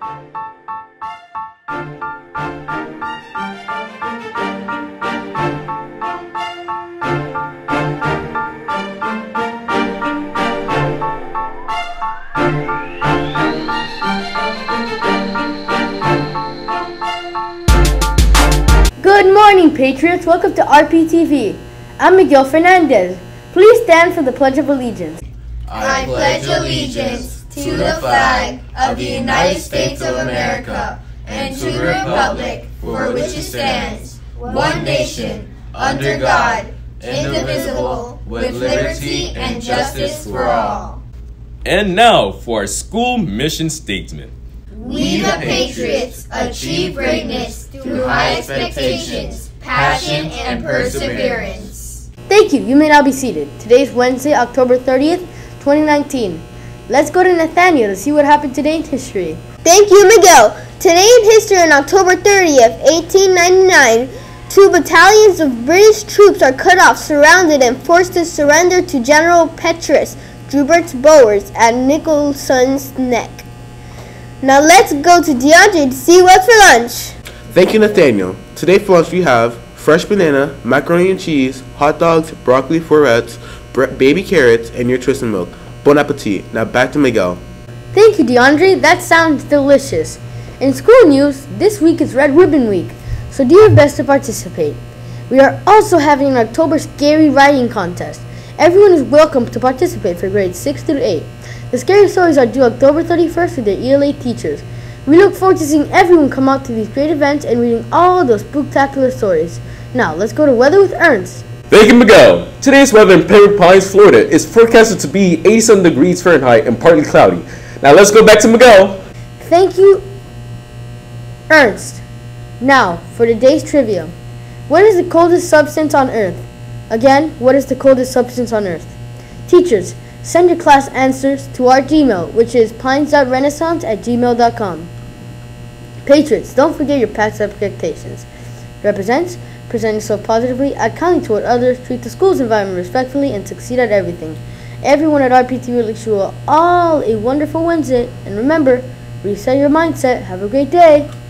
Good morning, Patriots. Welcome to RPTV. I'm Miguel Fernandez. Please stand for the Pledge of Allegiance. I pledge allegiance to the flag of the United States of America and to the republic for which it stands, one nation, under God, indivisible, with liberty and justice for all. And now for our school mission statement. We the Patriots achieve greatness through high expectations, passion, and perseverance. Thank you. You may now be seated. Today is Wednesday, October 30th, 2019. Let's go to Nathaniel to see what happened today in history. Thank you, Miguel. Today in history on October 30th, 1899, 2 battalions of British troops are cut off, surrounded, and forced to surrender to General Petrus Joubert's Boers at Nicholson's Neck. Now let's go to DeAndre to see what's for lunch. Thank you, Nathaniel. Today for lunch we have fresh banana, macaroni and cheese, hot dogs, broccoli florets, baby carrots, and your twisted milk. Bon appetit. Now back to Miguel. Thank you, DeAndre. That sounds delicious. In school news, this week is Red Ribbon Week, so do your best to participate. We are also having an October Scary Writing Contest. Everyone is welcome to participate for grades 6 through 8. The scary stories are due October 31st to their ELA teachers. We look forward to seeing everyone come out to these great events and reading all those spooktacular stories. Now, let's go to weather with Ernst. Thank you, Miguel. Today's weather in Pembroke Pines, Florida is forecasted to be 87 degrees Fahrenheit and partly cloudy. Now let's go back to Miguel. Thank you, Ernst. Now, for today's trivia. What is the coldest substance on Earth? Again, what is the coldest substance on Earth? Teachers, send your class answers to our Gmail, which is pines.renaissance@gmail.com. Patriots, don't forget your past expectations. Represents, present yourself positively, act kindly toward others, treat the school's environment respectfully, and succeed at everything. Everyone at RPT will wish you all a wonderful Wednesday. And remember, reset your mindset. Have a great day.